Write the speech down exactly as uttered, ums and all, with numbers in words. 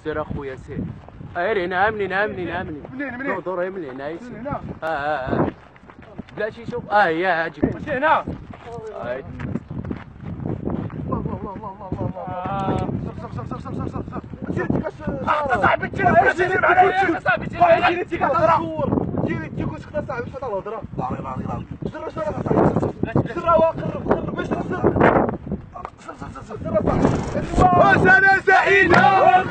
سير اخويا سير. غير هنا منين ها منين ها منين منين منين دور من هنا يسير. من هنا اه اه اه بلاش يشوف. اه هي هاجي ماشي هنا. هاي الله الله الله الله الله الله صف صف صف صف صف صف صف صاحبي تيرا تيرا معايا صاحبي تيرا جيني تيكا تصور جيني تيكو سكت صاحبي فتا الهضره ضاري ضاري ضاري سر سر صاحبي سر واقرب قرب باش تسر سر سر سر سر صاحبي وسنه سعيده.